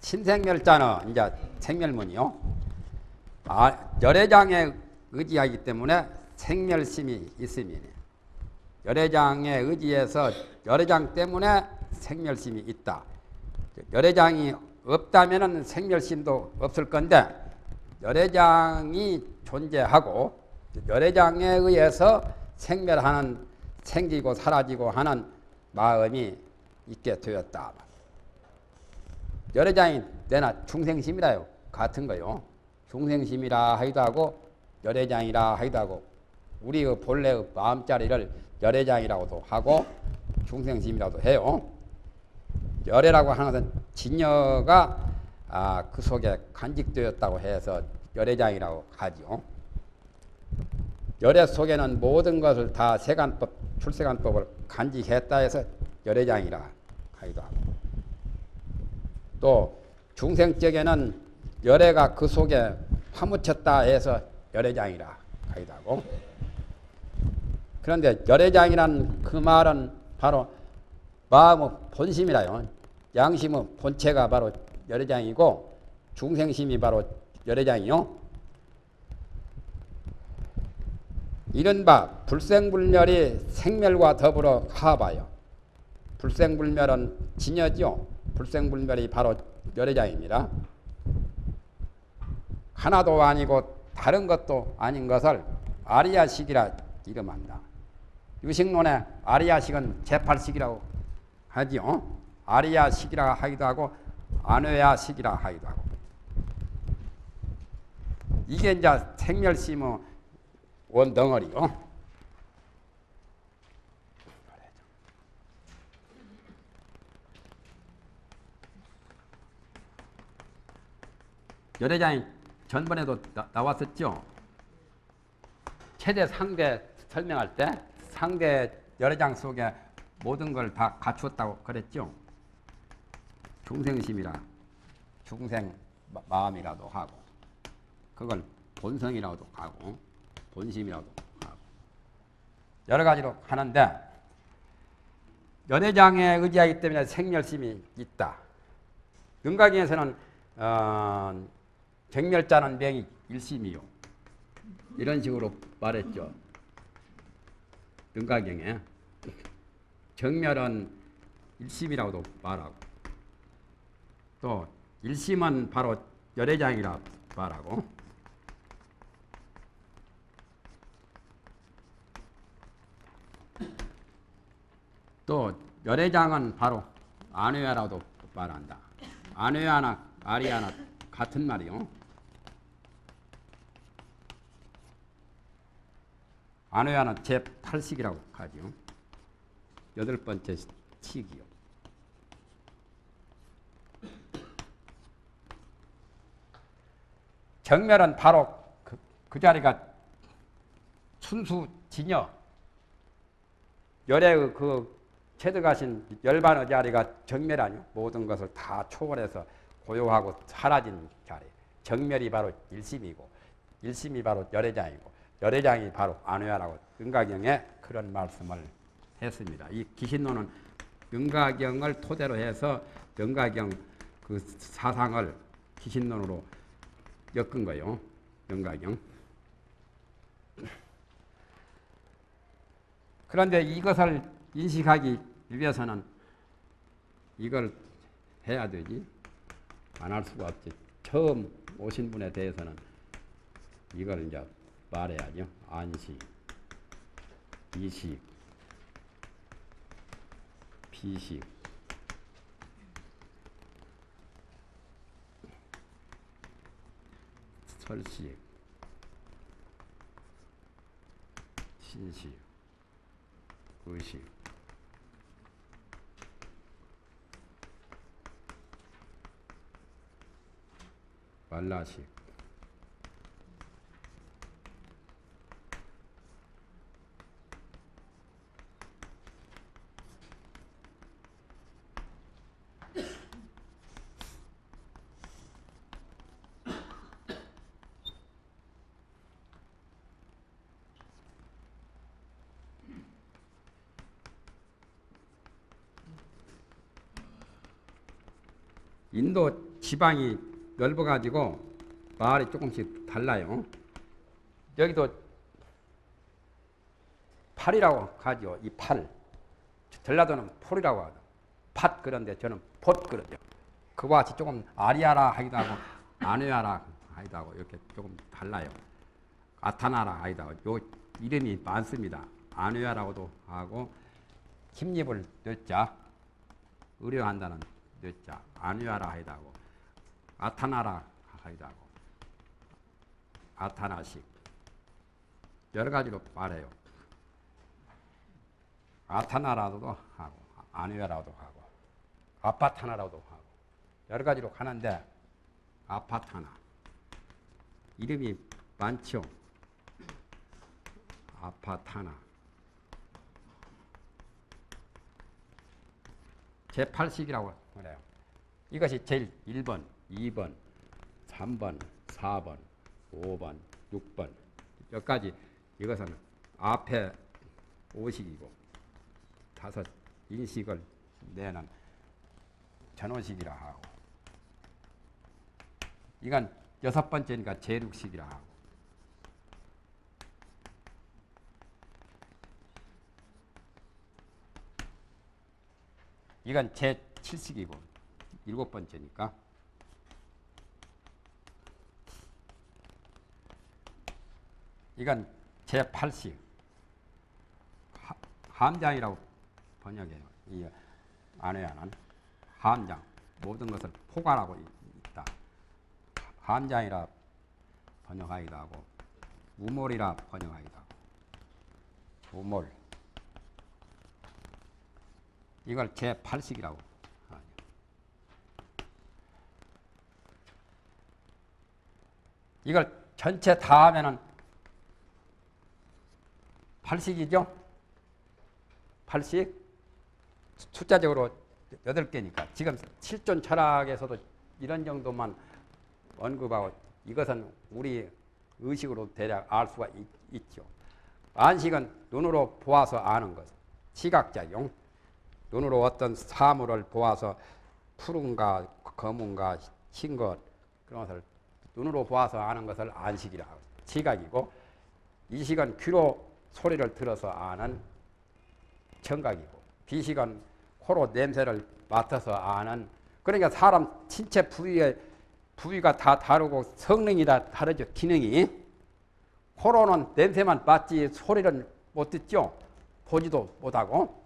신생멸자는 이제 생멸문이요. 열애장에 의지하기 때문에 생멸심이 있음이네. 열애장에 의지해서 열애장 때문에 생멸심이 있다. 열애장이 없다면 생멸심도 없을 건데 열애장이 존재하고 열애장에 의해서 생멸하는 생기고 사라지고 하는 마음이 있게 되었다. 열애장이 내나 중생심이라요. 같은 거요. 중생심이라 하기도 하고 열애장이라 하기도 하고 우리의 본래의 마음자리를 열애장이라고도 하고 중생심이라고도 해요. 열애라고 하는 것은 진여가 그 속에 간직되었다고 해서 열애장이라고 하죠. 열애 속에는 모든 것을 다 세간법, 출세간법을 간직했다 해서 열애장이라 하기도 하고 또 중생적에는 열애가 그 속에 파묻혔다 해서 열애장이라 하기도 하고 그런데 열애장이란 그 말은 바로 마음의 본심이라요. 양심의 본체가 바로 열애장이고 중생심이 바로 열애장이요. 이른바 불생불멸이 생멸과 더불어 하봐요. 불생불멸은 진여죠. 불생불멸이 바로 열애장입니다. 하나도 아니고 다른 것도 아닌 것을 아리야식이라 이름한다. 유식론의 아리야식은 제8식이라고 하지요. 아리야식이라 하기도 하고 안외야식이라 하기도 하고 이게 이제 생멸심의 원덩어리요. 열애장이 전번에도 나왔었죠. 최대 상대 설명할 때 상대 열애장 속에 모든 걸 다 갖추었다고 그랬죠. 중생심이라 중생 마음이라도 하고 그걸 본성이라고도 하고 본심이라고도 하고 여러 가지로 하는데 열애장에 의지하기 때문에 생멸심이 있다. 능가경에서는 정멸자는 명이 일심이요. 이런 식으로 말했죠. 능가경에 정멸은 일심이라고도 말하고 또 일심은 바로 열애장이라 말하고 또 열애장은 바로 안외야라고도 말한다. 안외야나 아리야나 같은 말이요. 안외야는 제8식이라고 하죠. 8번째 식이요. 정멸은 바로 그 자리가 순수 진여 열의 그 체득하신 열반의 자리가 정멸 아니요. 모든 것을 다 초월해서 고요하고 사라진 자리. 정멸이 바로 일심이고 일심이 바로 열애장이고 열애장이 바로 안외야라고 능가경에 그런 말씀을 했습니다. 이 기신론은 능가경을 토대로 해서 능가경 그 사상을 기신론으로 엮은 거예요. 능가경. 그런데 이것을 인식하기 위해서는 이걸 해야 되지. 안 할 수가 없지. 처음 오신 분에 대해서는 이걸 이제 말해야죠. 안식, 이식, 비식, 설식, 신식, 의식, 말라식, 인도 지방이 넓어가지고 말이 조금씩 달라요. 여기도 팔이라고 하죠. 이 팔. 전라도는 폴이라고 하죠. 팥 그런데 저는 폿 그러죠. 그와 같이 조금 아리아라 하기도 하고 아누야라 하기도 하고 이렇게 조금 달라요. 아타나라 하기도 하고 요 이름이 많습니다. 아누야라고도 하고 킴립을 넣자 의료한다는 넣자 아누야라 하기도 하고 아타나라 하기도 하고 아타나식 여러 가지로 말해요. 아타나라고도 하고 아누야라고도 하고 아파타나라고도 하고 여러 가지로 가는데 아파타나 이름이 많죠. 아파타나 제8식이라고 그래요. 이것이 제일 1번, 2번, 3번, 4번, 5번, 6번 여기까지 이것은 앞에 5식이고 5 인식을 내는 전호식이라 하고 이건 6번째니까 제6식이라 하고 이건 제7식이고 7번째니까 이건 제8식 함장이라고 번역해요. 이 안에는 함장 모든 것을 포괄하고 있다. 함장이라 번역하기도 하고 우몰이라 번역하기도 하고 우몰 이걸 제8식이라고 하죠. 이걸 전체 다 하면은 8식이죠? 8식 숫자적으로 8개니까 지금 실존 철학에서도 이런 정도만 언급하고 이것은 우리 의식으로 대략 알 수가 있죠. 안식은 눈으로 보아서 아는 것, 시각작용. 눈으로 어떤 사물을 보아서 푸른가 검은가 흰 것 그런 것을 눈으로 보아서 아는 것을 안식이라 하고 시각이고 이식은 귀로 소리를 들어서 아는 청각이고 비식은 코로 냄새를 맡아서 아는 그러니까 사람 신체 부위가 다 다르고 성능이 다 다르죠. 기능이 코로는 냄새만 맡지 소리를 못 듣죠. 보지도 못하고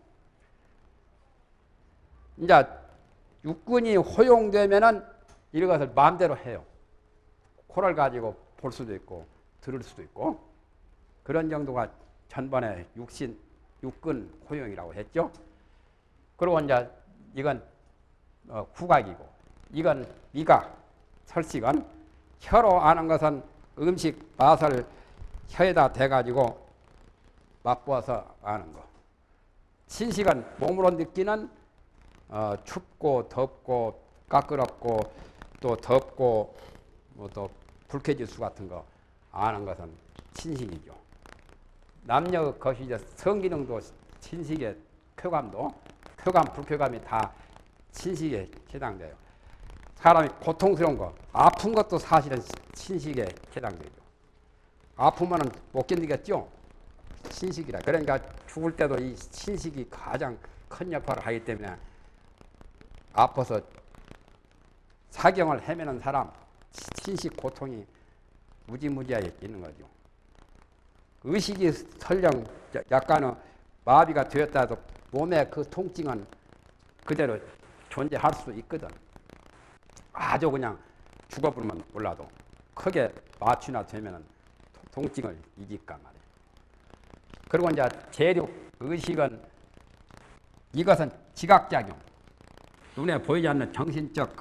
이제 육군이 허용되면은 이런 것을 마음대로 해요. 코를 가지고 볼 수도 있고 들을 수도 있고 그런 정도가 전번에 육군 허용이라고 했죠. 그리고 이제 이건 후각이고 이건 미각, 설식은 혀로 아는 것은 음식 맛을 혀에다 대가지고 맛보아서 아는 거. 신식은 몸으로 느끼는 춥고 덥고 까끄럽고 또 덥고 뭐 또 불쾌지수 같은 거 아는 것은 신식이죠. 남녀 것이 성기능도 신식의 쾌감도 쾌감, 불쾌감이 다 신식에 해당돼요. 사람이 고통스러운 거, 아픈 것도 사실은 신식에 해당되죠. 아프면 못 견디겠죠? 신식이라. 그러니까 죽을 때도 이 신식이 가장 큰 역할을 하기 때문에 아파서 사경을 헤매는 사람, 신식 고통이 무지무지하게 있는 거죠. 의식이 설령 약간의 마비가 되었다 해도 몸의 그 통증은 그대로 존재할 수 있거든. 아주 그냥 죽어버리면 몰라도 크게 마취나 되면 통증을 이길까 말이에요. 그리고 이제 제6 의식은 이것은 지각작용. 눈에 보이지 않는 정신적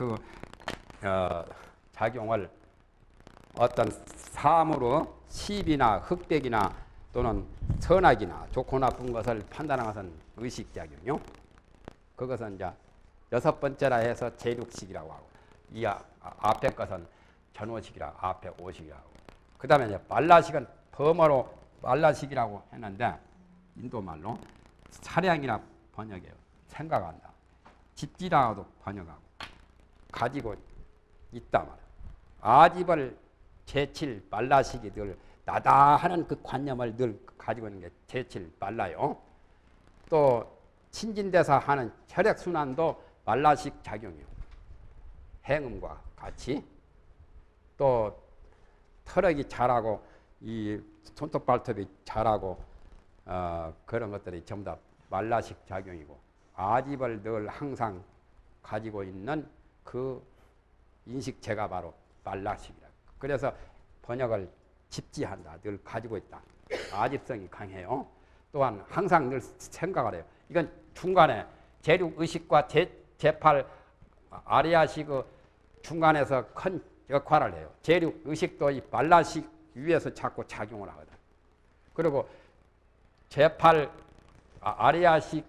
작용을 어떤 사물의 시비나 흑백이나 또는 선악이나 좋고 나쁜 것을 판단하는 것은 의식작용이요. 그것은 이제 6번째라 해서 제6식이라고 하고 이 앞에 것은 전호식이라 앞에 5식이라고 하고 그 다음에 이제 말라식은 범어로 말라식이라고 했는데 인도말로 사량이라 번역해요. 생각한다. 집지라고도 번역하고 가지고 있단 말이야. 아집을 제칠 말라시기 늘 나다 하는 그 관념을 늘 가지고 있는 게 제칠 말라요. 또 친진대사 하는 혈액순환도 말라식 작용이요. 행음과 같이 또 털럭이 자라고 이 손톱 발톱이 자라고 그런 것들이 전부 다 말라식 작용이고 아집을 늘 항상 가지고 있는 그 인식체가 바로 말라식이라. 그래서 번역을 집지한다. 늘 가지고 있다. 아집성이 강해요. 또한 항상 늘 생각을 해요. 이건 중간에 제륙 의식과 제8 아리아식의 중간에서 큰 역할을 해요. 제륙 의식도 이 말라식 위에서 자꾸 작용을 하거든. 그리고 제8 아리아식에서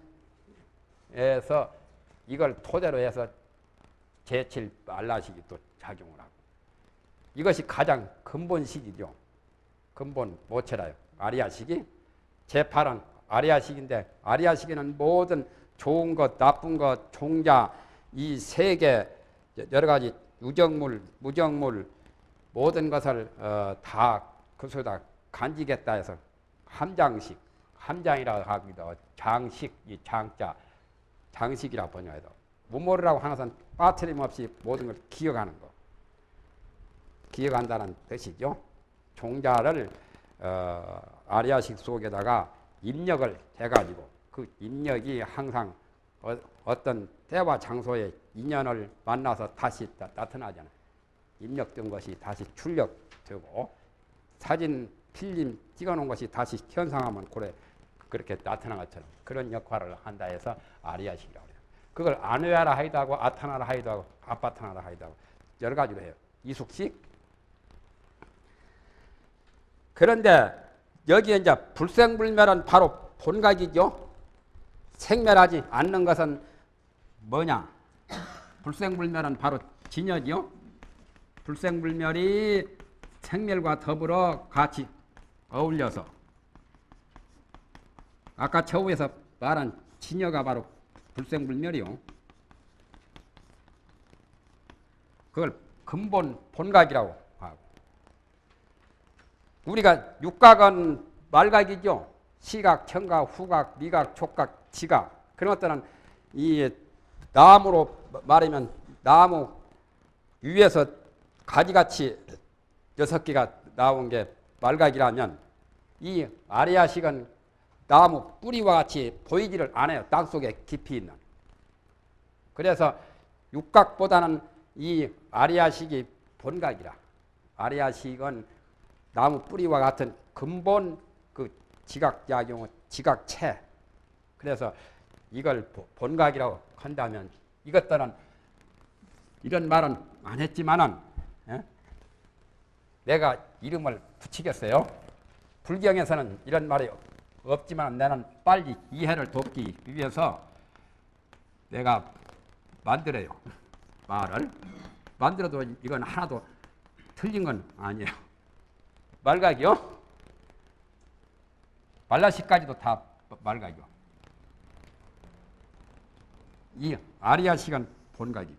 이걸 토대로 해서 제7 말라식이 또 작용을 하고 이것이 가장 근본식이죠. 근본 모체라요. 아리아식이 제8은 아리아식인데 아리아식에는 모든 좋은 것, 나쁜 것, 종자, 이 세계 여러 가지 유정물, 무정물 모든 것을 다 그 속에다 간직했다 해서 함장식, 함장이라고 하기도 하고 장식, 이 장자, 장식이라고 번역해도 무모르라고 하는 것은 빠트림 없이 모든 걸 기억하는 거. 기억한다는 뜻이죠. 종자를 아리아식 속에다가 입력을 해가지고 그 입력이 항상 어떤 때와 장소에 인연을 만나서 다시 나타나잖아요. 입력된 것이 다시 출력되고 사진 필름 찍어놓은 것이 다시 현상하면 그렇게 나타난 것처럼 그런 역할을 한다 해서 아리아식이라고 해요. 그걸 아누야라 하기도 하고 아타나라 하기도 하고 아파타나라 하기도 하고 여러 가지로 해요. 이숙식. 그런데 여기에 이제 불생불멸은 바로 본각이죠. 생멸하지 않는 것은 뭐냐? 불생불멸은 바로 진여지요. 불생불멸이 생멸과 더불어 같이 어울려서 아까 처우에서 말한 진여가 바로 불생불멸이요. 그걸 근본 본각이라고 하고 우리가 육각은 말각이죠. 시각, 청각, 후각, 미각, 촉각, 지각 그런 것들은 이 나무로 말하면 나무 위에서 가지같이 6개가 나온 게 말각이라면 이 아리아식은 나무 뿌리와 같이 보이지를 않아요. 땅속에 깊이 있는. 그래서 육각보다는 이 아리아식이 본각이라. 아리아식은 나무 뿌리와 같은 근본 그 지각작용은 지각체. 그래서 이걸 본각이라고 한다면 이것들은 이런 말은 안 했지만은 내가 이름을 붙이겠어요. 불경에서는 이런 말이 없지만 나는 빨리 이해를 돕기 위해서 내가 만들어요. 말을. 만들어도 이건 하나도 틀린 건 아니에요. 말각이요. 말라식까지도 다 말각이요. 이 아리아식은 본각이고.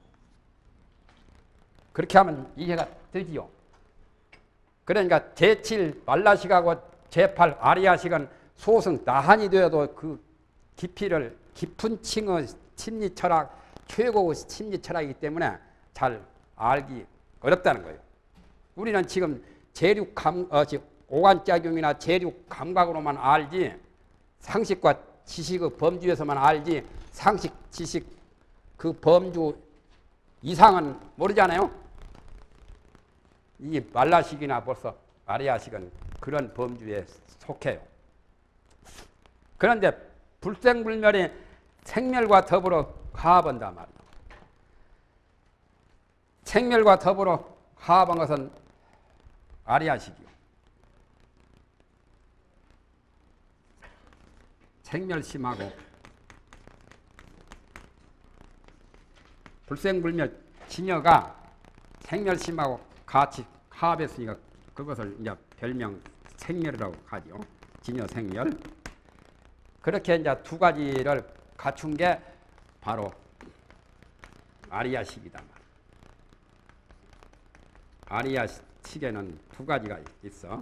그렇게 하면 이해가 되지요. 그러니까 제7 말라식하고 제8 아리아식은 소승 나한이 되어도 그 깊이를 깊은 층의 심리 철학, 최고의 심리 철학이기 때문에 잘 알기 어렵다는 거예요. 우리는 지금 오감작용이나 재륙 감각으로만 알지 상식과 지식의 범주에서만 알지 상식, 지식 그 범주 이상은 모르잖아요. 이 말라식이나 벌써 아리아식은 그런 범주에 속해요. 그런데 불생불멸이 생멸과 더불어 화합한단 말이에요. 생멸과 더불어 화합한 것은 아리아식이요. 생멸심하고 불생불멸 진여가 생멸심하고 같이 화합했으니까 그것을 이제 별명 생멸이라고 하죠. 진여 생멸. 그렇게 이제 두 가지를 갖춘 게 바로 아리아식이다. 아리아식에는 두 가지가 있어.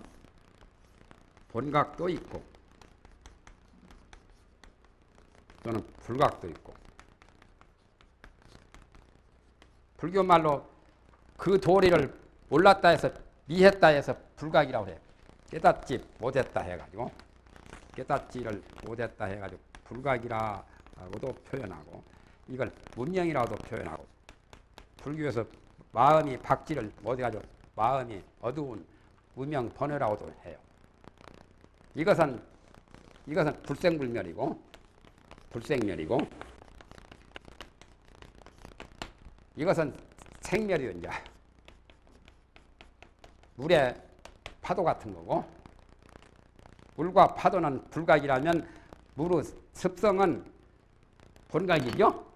본각도 있고 또는 불각도 있고. 불교 말로 그 도리를 몰랐다 해서 미했다 해서 불각이라고 해. 깨닫지 못했다 해가지고 깨닫지를 못했다 해가지고 불각이라고도 표현하고 이걸 문명이라고도 표현하고 불교에서 마음이 박지를 못해가지고 마음이 어두운 무명 번뇌라고도 해요. 이것은 불생불멸이고 이것은 생멸이요. 이제 물의 파도 같은 거고 물과 파도는 불각이라면 물의 습성은 본각이죠.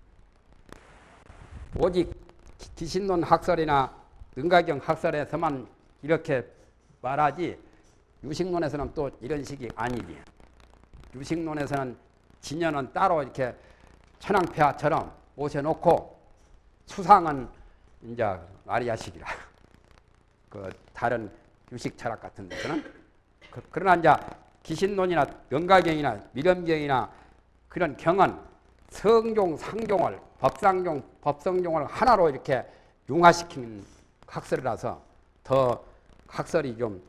오직 기신론 학설이나 능가경 학설에서만 이렇게 말하지 유식론에서는 또 이런 식이 아니지. 유식론에서는 진연은 따로 이렇게 천황폐하처럼 모셔놓고 수상은 이제 아리아식이라. 그 다른 유식 철학 같은 데서는 그러나 이제 기신론이나 능가경이나 미렴경이나 그런 경은 성종, 상종을 법성종을 하나로 이렇게 융화시킨 학설이라서 더 학설이 좀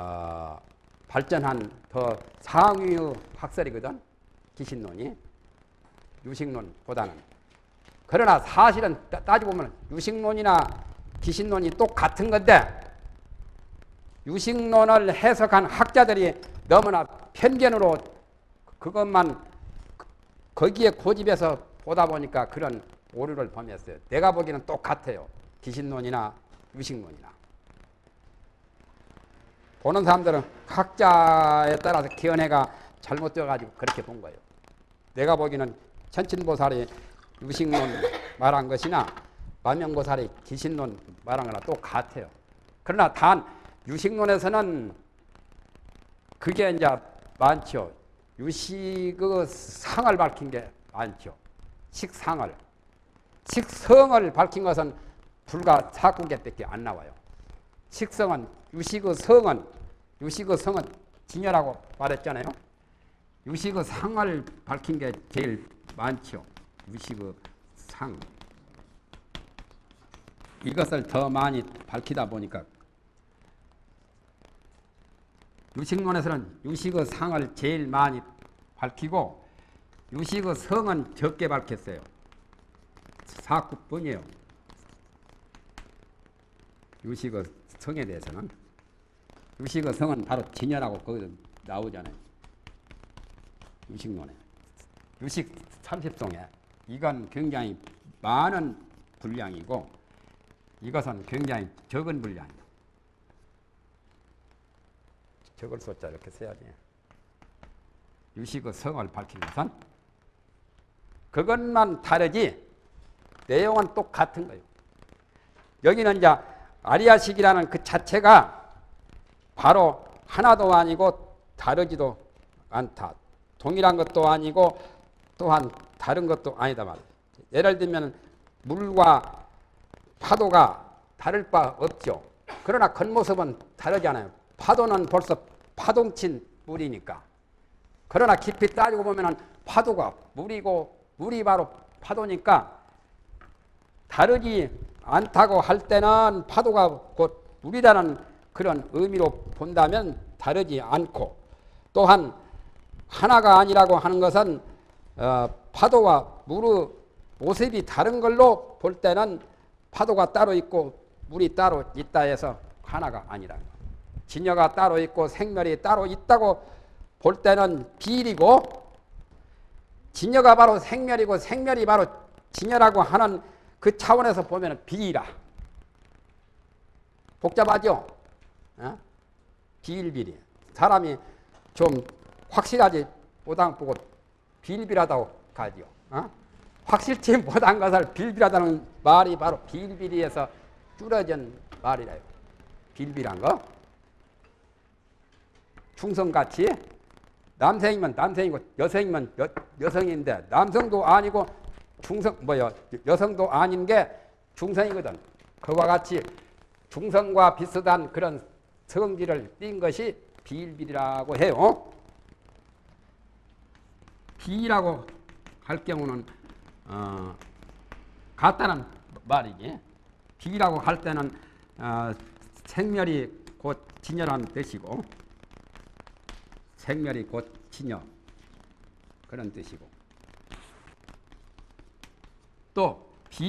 발전한 더 상위의 학설이거든. 기신론이 유식론보다는. 그러나 사실은 따지고 보면 유식론이나 기신론이 똑같은 건데 유식론을 해석한 학자들이 너무나 편견으로 그것만 거기에 고집해서 보다 보니까 그런 오류를 범했어요. 내가 보기에는 똑같아요. 기신론이나 유식론이나. 보는 사람들은 학자에 따라서 견해가 잘못되어가지고 그렇게 본 거예요. 내가 보기에는 천친보살이 유식론 말한 것이나 만명보살이 기신론 말한 거나 똑같아요. 그러나 단 유식론에서는 그게 이제 많죠. 유식의 상을 밝힌 게 많죠. 식상을. 식성을 밝힌 것은 불과 4군계밖에 안 나와요. 식성은 유식의 성은 진여라고 말했잖아요. 유식의 상을 밝힌 게 제일 많죠. 유식의 상. 이것을 더 많이 밝히다 보니까 유식론에서는 유식의 상을 제일 많이 밝히고 유식의 성은 적게 밝혔어요. 4구뿐이에요. 유식의 성에 대해서는. 유식의 성은 바로 진여라고 거기서 나오잖아요. 유식론에. 유식 30송에 이건 굉장히 많은 분량이고 이것은 굉장히 적은 분량이에요. 적을 숫자 이렇게 써야지. 유식의 성을 밝힌 것은 그것만 다르지 내용은 똑같은 거예요. 여기는 이제 아리아식이라는 그 자체가 바로 하나도 아니고 다르지도 않다. 동일한 것도 아니고 또한 다른 것도 아니다 말이에요. 예를 들면 물과 파도가 다를 바 없죠. 그러나 겉모습은 다르잖아요. 파도는 벌써 파동친 물이니까. 그러나 깊이 따지고 보면 파도가 물이고 물이 바로 파도니까 다르지 않다고 할 때는 파도가 곧 물이라는 그런 의미로 본다면 다르지 않고 또한 하나가 아니라고 하는 것은 파도와 물의 모습이 다른 걸로 볼 때는 파도가 따로 있고 물이 따로 있다 해서 하나가 아니라는 거예요. 진여가 따로 있고 생멸이 따로 있다고 볼 때는 비일이고 진여가 바로 생멸이고 생멸이 바로 진여라고 하는 그 차원에서 보면 비이라. 복잡하죠? 비일비리. 사람이 좀 확실하지 못한 보고 비일비하다고 가죠. 확실치 못한 것을 빌빌하다는 말이 바로 비일비리에서 줄어진 말이래요. 빌빌한 거. 충성같이 남성이면 남성이고 여성이면 여성인데 남성도 아니고 여성도 아닌 게 중성이거든. 그와 같이 중성과 비슷한 그런 성질을 띈 것이 비일비리라고 해요. 비라고 할 경우는 같다는 말이지. 비라고 할 때는 생멸이 곧 진여라는 뜻이고, 생멸이 곧 진여 그런 뜻이고, 또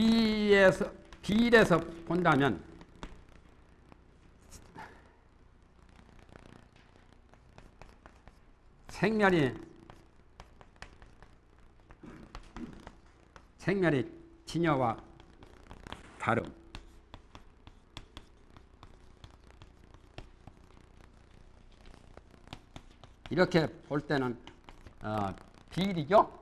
비일에서 본다면 생멸이 진여와 다름. 이렇게 볼 때는 비일이죠.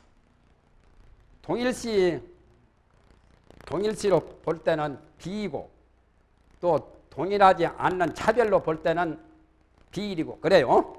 동일시로 볼 때는 비이고, 또 동일하지 않는 차별로 볼 때는 비일이고 그래요.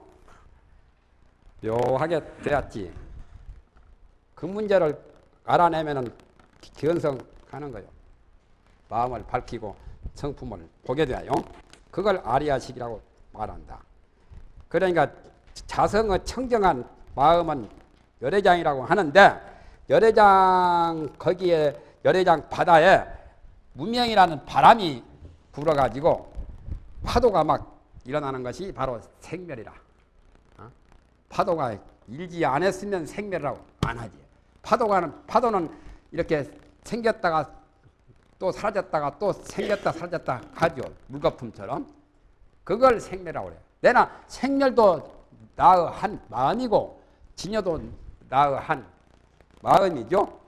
묘하게 되었지. 그 문제를 알아내면은 견성하는 거예요. 마음을 밝히고 성품을 보게 돼요. 그걸 아리아식이라고 말한다. 그러니까 자성의 청정한 마음은 열애장이라고 하는데, 열애장 거기에 열애장 바다에 문명이라는 바람이 불어가지고 파도가 막 일어나는 것이 바로 생멸이라. 파도가 일지 않았으면 생멸이라고 안 하지. 파도는 이렇게 생겼다가 또 사라졌다가 또 생겼다 사라졌다 하죠. 물거품처럼. 그걸 생멸이라고 그래요. 내나 생멸도 나의 한 마음이고 진여도 나의 한 마음이죠.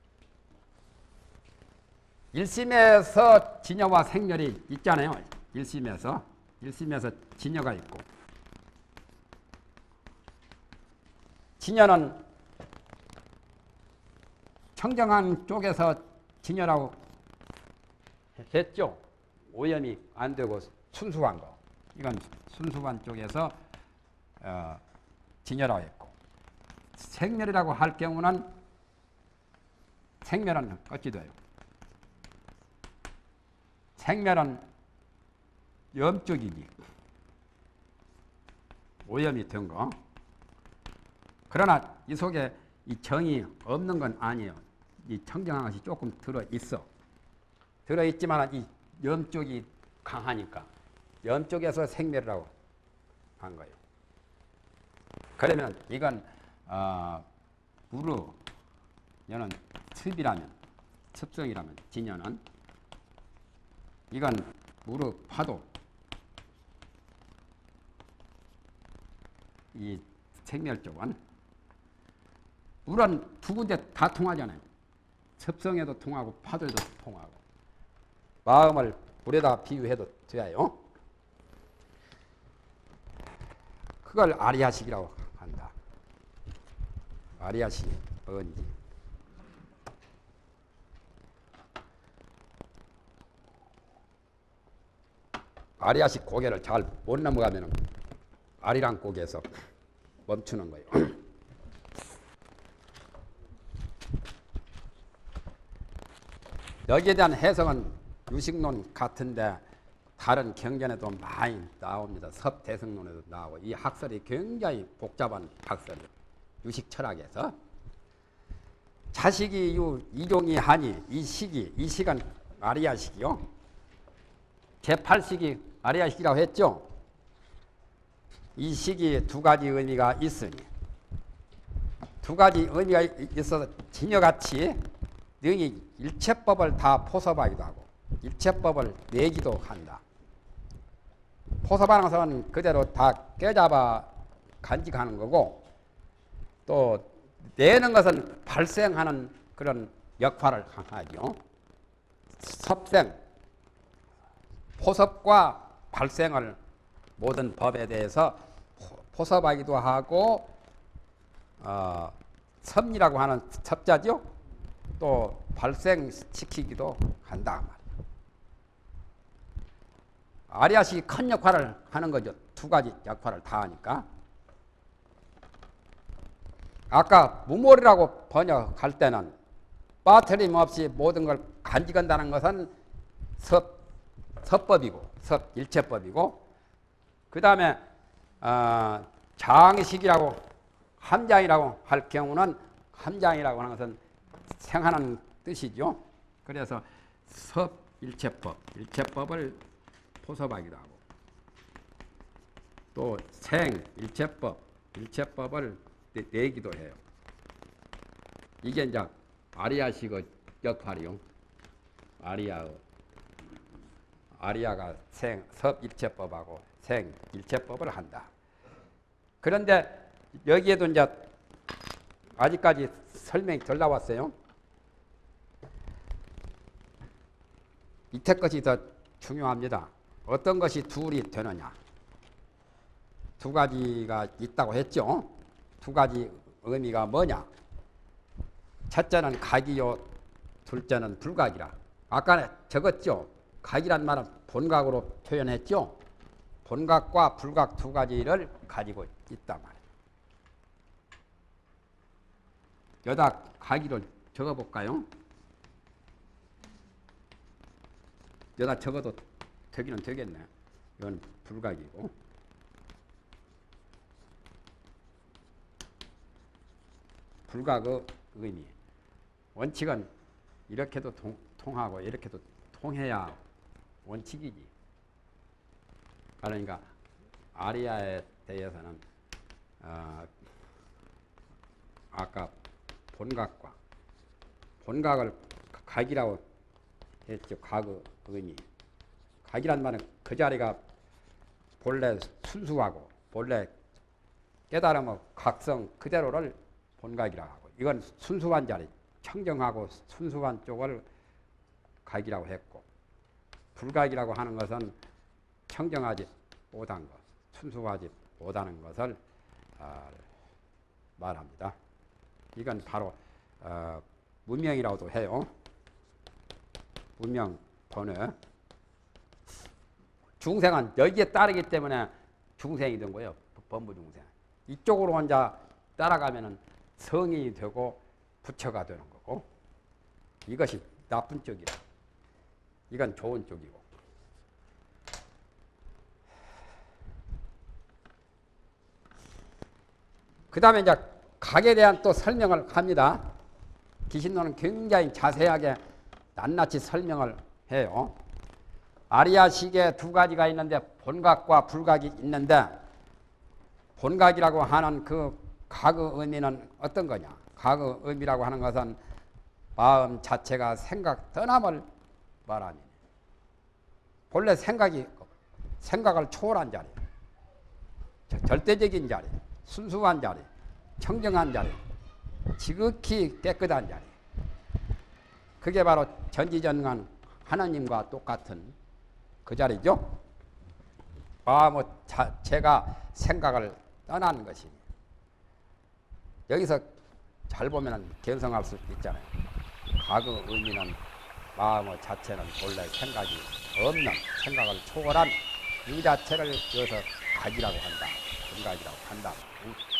일심에서 진여와 생멸이 있잖아요. 일심에서 진여가 있고, 진여는 청정한 쪽에서 진여라고 했죠. 오염이 안 되고 순수한 거. 이건 순수한 쪽에서 진여라고 했고, 생멸이라고 할 경우는 생멸은 어찌 돼요? 생멸은 염쪽이지. 오염이 된 거. 그러나 이 속에 이 정이 없는 건 아니에요. 이 청정한 것이 조금 들어있어. 들어있지만 이 염쪽이 강하니까 염쪽에서 생멸이라고 한 거예요. 그러면 이건 무르, 여는 습성이라면 진여는 이건 무르 파도, 이 생멸 쪽은 물은 두 군데 다 통하잖아요. 습성에도 통하고 파도에도 통하고. 마음을 물에다 비유해도 돼요. 그걸 아리아식이라고 한다. 아리아식이 뭔지. 아리아식 고개를 잘 못 넘어가면 아리랑 고개에서 멈추는 거예요. 여기에 대한 해석은 유식론 같은데 다른 경전에도 많이 나옵니다. 섭대성론에도 나오고. 이 학설이 굉장히 복잡한 학설이에요. 유식 철학에서. 자식이 이종이 하니 이 식은 아리아식이요. 제8식이 아리아식이라고 했죠. 이 식이 두 가지 의미가 있으니, 두 가지 의미가 있어서 진여같이 능히 일체법을 다 포섭하기도 하고 일체법을 내기도 한다. 포섭하는 것은 그대로 다 껴잡아 간직하는 거고, 또 내는 것은 발생하는 그런 역할을 하죠. 섭생, 포섭과 발생을 모든 법에 대해서 포섭하기도 하고, 섭리라고 하는 섭자죠. 또 발생시키기도 한다. 아리아식이 큰 역할을 하는 거죠. 두 가지 역할을 다 하니까. 아까 무몰이라고 번역할 때는 빠트림 없이 모든 걸 간직한다는 것은 서법이고 섭일체법이고 그 다음에 장식이라고 함장이라고 할 경우는 함장이라고 하는 것은 생하는 뜻이죠. 그래서 섭일체법, 일체법을 포섭하기도 하고 또 생일체법, 일체법을 내기도 해요. 이게 이제 아리아식의 역할이요. 아리아가 섭일체법하고 생일체법을 한다. 그런데 여기에도 이제 아직까지 설명이 덜 나왔어요. 이태 것이 더 중요합니다. 어떤 것이 둘이 되느냐. 두 가지가 있다고 했죠. 두 가지 의미가 뭐냐. 첫째는 각이요, 둘째는 불각이라. 아까 적었죠. 각이란 말은 본각으로 표현했죠. 본각과 불각 두 가지를 가지고 있단 말이에요. 여기다 각이를 적어볼까요? 여기다 적어도 되기는 되겠네. 이건 불각이고. 불각의 의미. 원칙은 이렇게도 통하고 이렇게도 통해야 원칙이지. 그러니까 아리아에 대해서는 아까 본각을 각이라고 했죠. 각의 의미. 각이란 말은 그 자리가 본래 순수하고 본래 깨달음의 각성 그대로를 본각이라고 하고, 이건 순수한 자리, 청정하고 순수한 쪽을 각이라고 했고, 불각이라고 하는 것은 청정하지 못한 것, 순수하지 못하는 것을 말합니다. 이건 바로 문명이라고도 해요. 문명 번외. 중생은 여기에 따르기 때문에 중생이 된 거예요. 범부 중생. 이쪽으로 혼자 따라가면은 성인이 되고 부처가 되는 거고, 이것이 나쁜 쪽이라. 이건 좋은 쪽이고. 그 다음에 이제 각에 대한 또 설명을 합니다. 기신론은 굉장히 자세하게 낱낱이 설명을 해요. 아리아식에 두 가지가 있는데 본각과 불각이 있는데, 본각이라고 하는 그 각의 의미는 어떤 거냐. 각의 의미라고 하는 것은 마음 자체가 생각 떠남을 말하니, 본래 생각을 초월한 자리, 절대적인 자리, 순수한 자리, 청정한 자리, 지극히 깨끗한 자리. 그게 바로 전지전능한 하나님과 똑같은 그 자리죠. 마음 자체가 생각을 떠나는 것이니, 여기서 잘 보면 견성할 수 있잖아요. 각의 의미는 마음 자체는 본래 생각이 없는, 생각을 초월한 이 자체를 여기서 각이라고 한다, 본각이라고 한다.